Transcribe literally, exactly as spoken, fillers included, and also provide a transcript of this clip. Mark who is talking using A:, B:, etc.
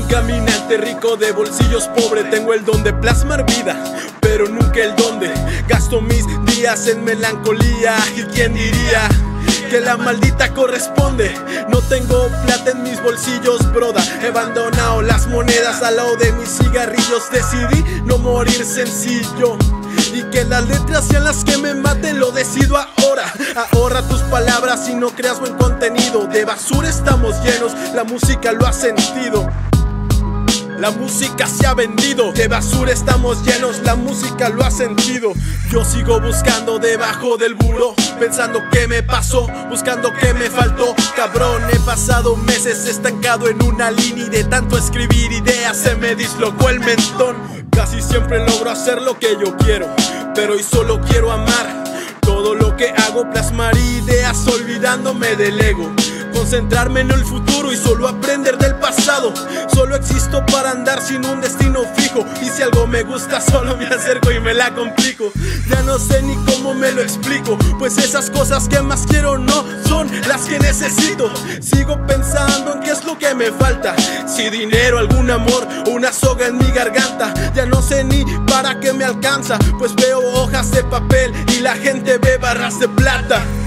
A: caminante rico de bolsillos pobre. Tengo el don de plasmar vida, pero nunca el don de gasto mis días en melancolía. ¿Y quién diría que la maldita corresponde? No tengo plata en mis bolsillos, broda. He abandonado las monedas al lado de mis cigarrillos. Decidí no morir sencillo y que las letras sean las que me maten, lo decido ahora. Ahorra tus palabras y no creas buen contenido. De basura estamos llenos, la música lo ha sentido. La música se ha vendido, de basura estamos llenos, la música lo ha sentido. Yo sigo buscando debajo del buró, pensando qué me pasó, buscando qué me faltó. Cabrón, he pasado meses estancado en una línea y de tanto escribir ideas se me dislocó el mentón. Casi siempre logro hacer lo que yo quiero, pero hoy solo quiero amar. Todo lo que hago, plasmar ideas olvidándome del ego. Concentrarme en el futuro y solo aprender del pasado. Solo existo para andar sin un destino fijo, y si algo me gusta solo me acerco y me la complico. Ya no sé ni cómo me lo explico, pues esas cosas que más quiero no son las que necesito. Sigo pensando en qué es lo que me falta, si dinero, algún amor o una soga en mi garganta. Ya no sé ni para qué me alcanza, pues veo hojas de papel y la gente ve barras de plata.